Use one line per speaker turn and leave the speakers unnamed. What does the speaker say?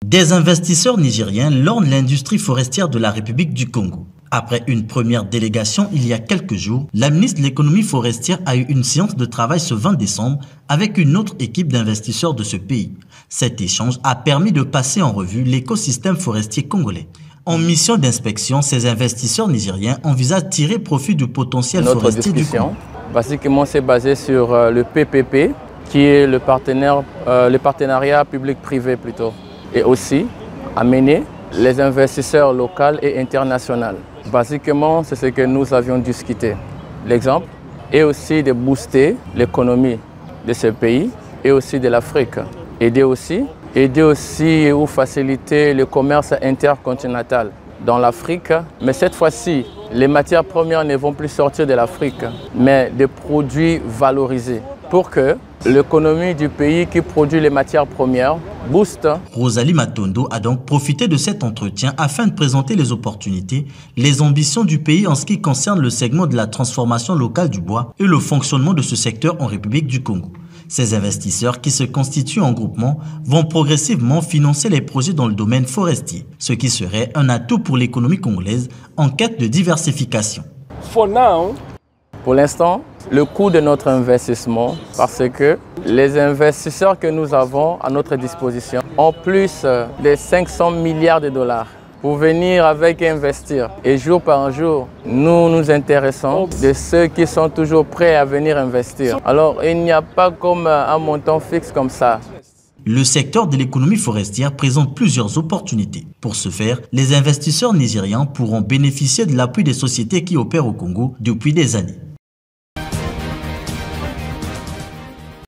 Des investisseurs nigériens lorgnent l'industrie forestière de la République du Congo. Après une première délégation il y a quelques jours, la ministre de l'économie forestière a eu une séance de travail ce 20 décembre avec une autre équipe d'investisseurs de ce pays. Cet échange a permis de passer en revue l'écosystème forestier congolais. En mission d'inspection, ces investisseurs nigériens envisagent de tirer profit du potentiel forestier du Congo.
Basiquement, c'est basé sur le PPP, qui est le partenariat public-privé plutôt, et aussi amener les investisseurs locaux et internationaux. Basiquement, c'est ce que nous avions discuté. L'exemple est aussi de booster l'économie de ce pays et aussi de l'Afrique. Aider aussi ou faciliter le commerce intercontinental dans l'Afrique. Mais cette fois-ci, les matières premières ne vont plus sortir de l'Afrique, mais des produits valorisés pour que l'économie du pays qui produit les matières premières booste.
Rosalie Matondo a donc profité de cet entretien afin de présenter les opportunités, les ambitions du pays en ce qui concerne le segment de la transformation locale du bois et le fonctionnement de ce secteur en République du Congo. Ces investisseurs qui se constituent en groupement vont progressivement financer les projets dans le domaine forestier, ce qui serait un atout pour l'économie congolaise en quête de diversification.
Pour l'instant, le coût de notre investissement, parce que les investisseurs que nous avons à notre disposition ont plus de 500 milliards de dollars pour venir avec et investir. Et jour par jour, nous nous intéressons de ceux qui sont toujours prêts à venir investir. Alors, il n'y a pas comme un montant fixe comme ça.
Le secteur de l'économie forestière présente plusieurs opportunités. Pour ce faire, les investisseurs nigérians pourront bénéficier de l'appui des sociétés qui opèrent au Congo depuis des années.